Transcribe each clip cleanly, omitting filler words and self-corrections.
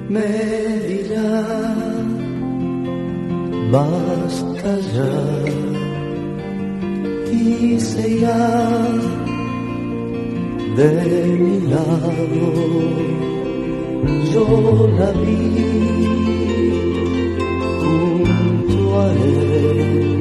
me dirá, basta ya, y se irá de mi lado. Yo la vi junto a él,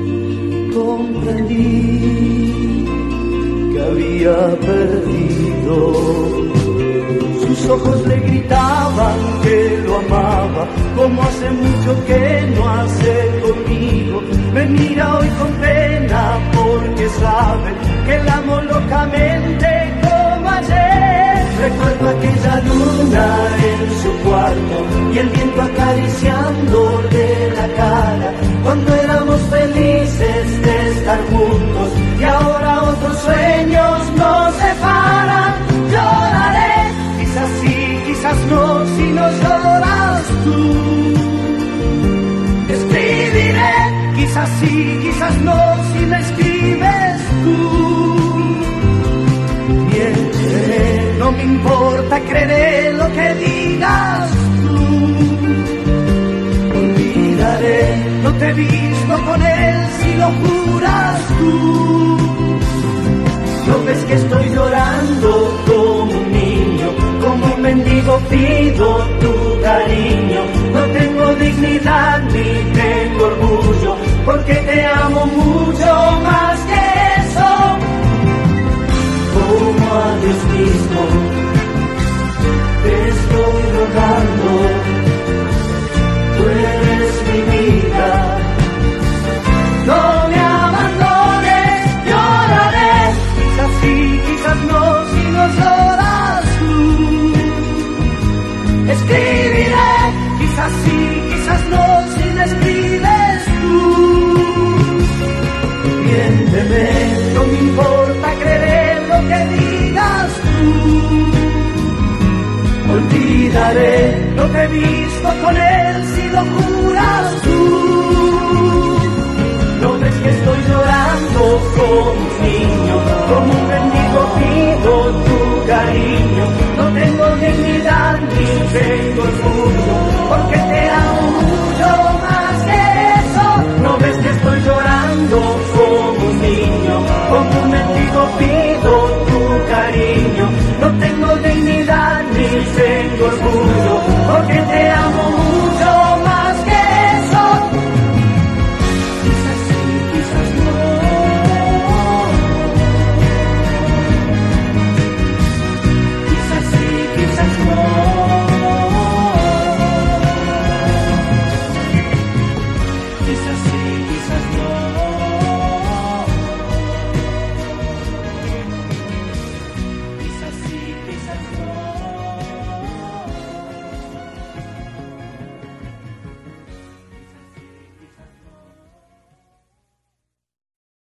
comprendí que había perdido. Sus ojos le gritaban que lo amaba, como hace mucho que no hace conmigo. Me mira hoy con pena porque sabe que la amo locamente como ayer. Recuerdo aquella luna en su cuarto y el viento acariciándole la cara, cuando éramos felices de estar juntos y ahora otros sueños nos separan. Lloraré, quizás sí, quizás no, si no lloras tú. Escribiré, quizás sí, quizás no, si me escribes tú. Miénteme, no me importa, creeré lo que digas tú. Olvidaré, no te he visto con él, si lo juras tú. No ves que estoy llorando como un niño, como un mendigo pido tu cariño. No tengo dignidad ni tengo orgullo, porque te amo mucho más que eso. Como a Dios mismo te estoy rogando, tú eres mi vida, no me abandones. Lloraré, quizás sí, quizás no, si no lloras tú. Escribiré, quizás sí, quizás no, si me escribes tú. Miénteme, no me importa, creeré lo que digas tú. Olvidaré, no te he visto con él, si lo juras tú. No ves que estoy llorando como un niño, como un mendigo pido tu cariño. No tengo dignidad ni tengo orgullo,